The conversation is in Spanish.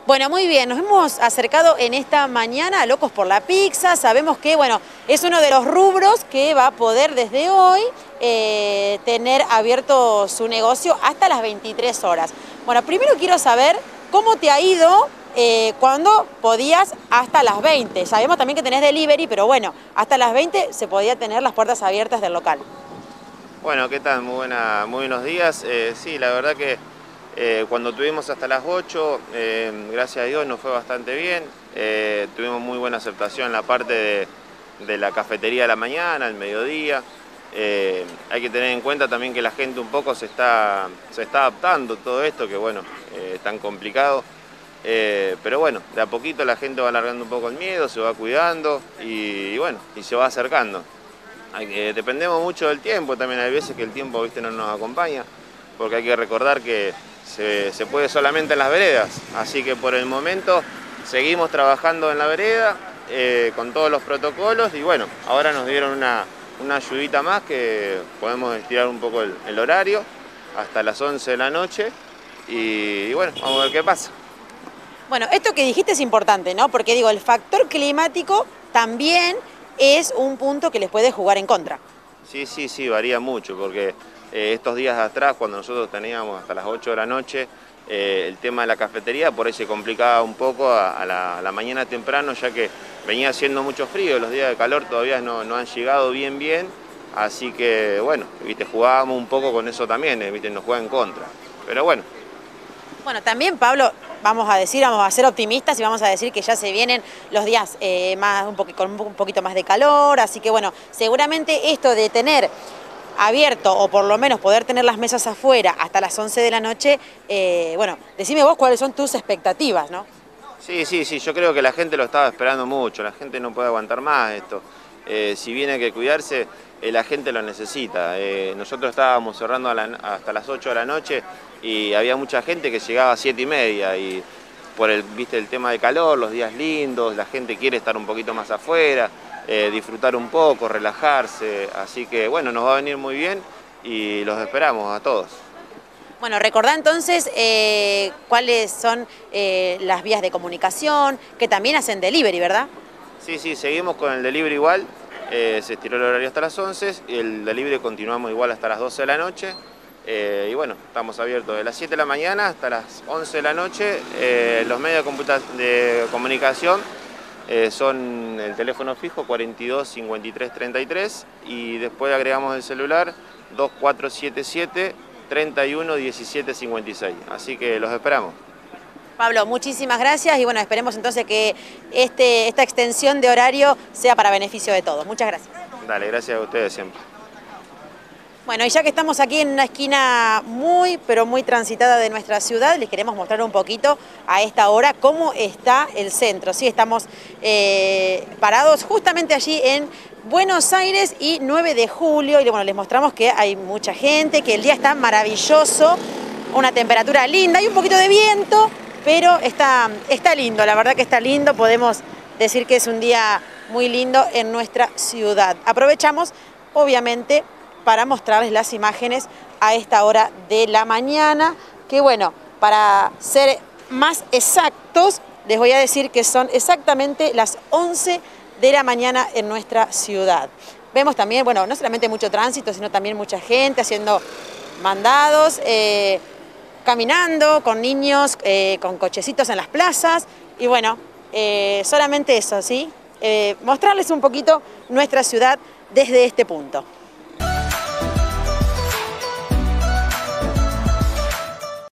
Bueno, muy bien, nos hemos acercado en esta mañana a Locos por la Pizza. Sabemos que, bueno, es uno de los rubros que va a poder desde hoy tener abierto su negocio hasta las 23 horas. Bueno, primero quiero saber cómo te ha ido cuando podías hasta las 20. Sabemos también que tenés delivery, pero bueno, hasta las 20 se podía tener las puertas abiertas del local. Bueno, ¿qué tal? Muy buenos días. Sí, la verdad que cuando tuvimos hasta las 8, gracias a Dios nos fue bastante bien. Tuvimos muy buena aceptación en la parte de la cafetería de la mañana, el mediodía. Hay que tener en cuenta también que la gente un poco se está adaptando a todo esto, que bueno, es tan complicado. Pero bueno, de a poquito la gente va alargando un poco el miedo, se va cuidando y bueno, y se va acercando. Dependemos mucho del tiempo, también hay veces que el tiempo, viste, no nos acompaña, porque hay que recordar que se puede solamente en las veredas, así que por el momento seguimos trabajando en la vereda con todos los protocolos y bueno, ahora nos dieron una ayudita más que podemos estirar un poco el horario hasta las 11 de la noche y bueno, vamos a ver qué pasa. Bueno, esto que dijiste es importante, ¿no? Porque digo, el factor climático también es un punto que les puede jugar en contra. Sí, varía mucho, porque estos días atrás, cuando nosotros teníamos hasta las 8 de la noche, el tema de la cafetería por ahí se complicaba un poco a la mañana temprano, ya que venía haciendo mucho frío, los días de calor todavía no han llegado bien, así que bueno, viste, jugábamos un poco con eso también, viste, nos juega en contra, pero bueno. Bueno, también, Pablo, vamos a ser optimistas y vamos a decir que ya se vienen los días con un poquito más de calor, así que bueno, seguramente esto de tener abierto o por lo menos poder tener las mesas afuera hasta las 11 de la noche, bueno, decime vos cuáles son tus expectativas, ¿no? Sí, yo creo que la gente lo estaba esperando mucho, la gente no puede aguantar más esto. Si bien hay que cuidarse, la gente lo necesita. Nosotros estábamos cerrando hasta las 8 de la noche y había mucha gente que llegaba a 7:30 y por el tema de calor, los días lindos, la gente quiere estar un poquito más afuera, disfrutar un poco, relajarse, así que bueno, nos va a venir muy bien y los esperamos a todos. Bueno, recordá entonces cuáles son las vías de comunicación, que también hacen delivery, ¿verdad? Sí, seguimos con el delivery igual, se estiró el horario hasta las 11, el delivery continuamos igual hasta las 12 de la noche, y bueno, estamos abiertos de las 7 de la mañana hasta las 11 de la noche, los medios de comunicación son el teléfono fijo 42 53 33 y después agregamos el celular 2477 31 17 56, así que los esperamos. Pablo, muchísimas gracias y bueno, esperemos entonces que esta extensión de horario sea para beneficio de todos. Muchas gracias. Dale, gracias a ustedes siempre. Bueno, y ya que estamos aquí en una esquina pero muy transitada de nuestra ciudad, les queremos mostrar un poquito a esta hora cómo está el centro. Sí, estamos parados justamente allí en Buenos Aires y 9 de julio, y bueno, les mostramos que hay mucha gente, que el día está maravilloso, una temperatura linda, hay un poquito de viento, pero está lindo, la verdad que está lindo, podemos decir que es un día muy lindo en nuestra ciudad. Aprovechamos, obviamente, para mostrarles las imágenes a esta hora de la mañana, que bueno, para ser más exactos, les voy a decir que son exactamente las 11 de la mañana en nuestra ciudad. Vemos también, bueno, no solamente mucho tránsito, sino también mucha gente haciendo mandados, caminando con niños, con cochecitos en las plazas, y bueno, solamente eso, ¿sí? Mostrarles un poquito nuestra ciudad desde este punto.